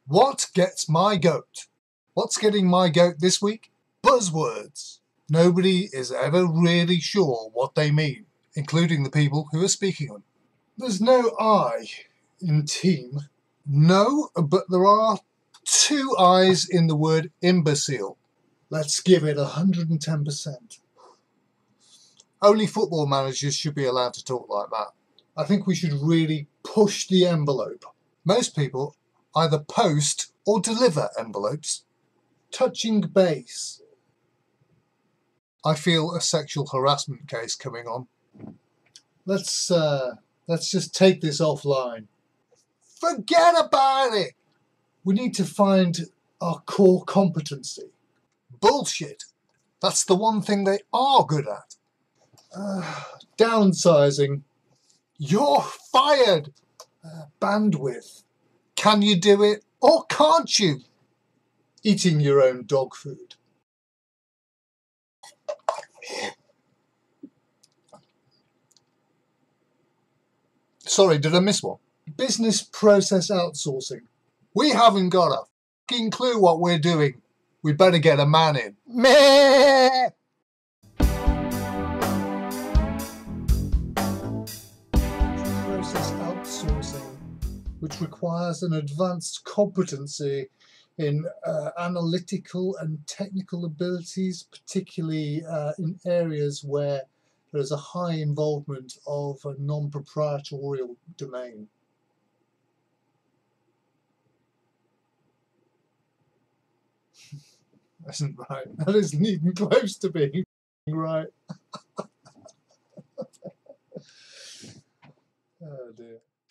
What gets my goat? What's getting my goat this week? Buzzwords. Nobody is ever really sure what they mean, including the people who are speaking them. There's no I in team. No, but there are two I's in the word imbecile. Let's give it 110%. Only football managers should be allowed to talk like that. I think we should really push the envelope. Most people either post or deliver envelopes. Touching base. I feel a sexual harassment case coming on. Let's just take this offline. Forget about it! We need to find our core competency. Bullshit. That's the one thing they are good at. Downsizing. You're fired! Bandwidth. Can you do it or can't you? Eating your own dog food. Sorry, did I miss one? Business process outsourcing. We haven't got a fucking clue what we're doing. We better get a man in. Meh! Process outsourcing, which requires an advanced competency in analytical and technical abilities, particularly in areas where there's a high involvement of a non-proprietorial domain. That isn't right. That isn't even close to being right. Oh dear.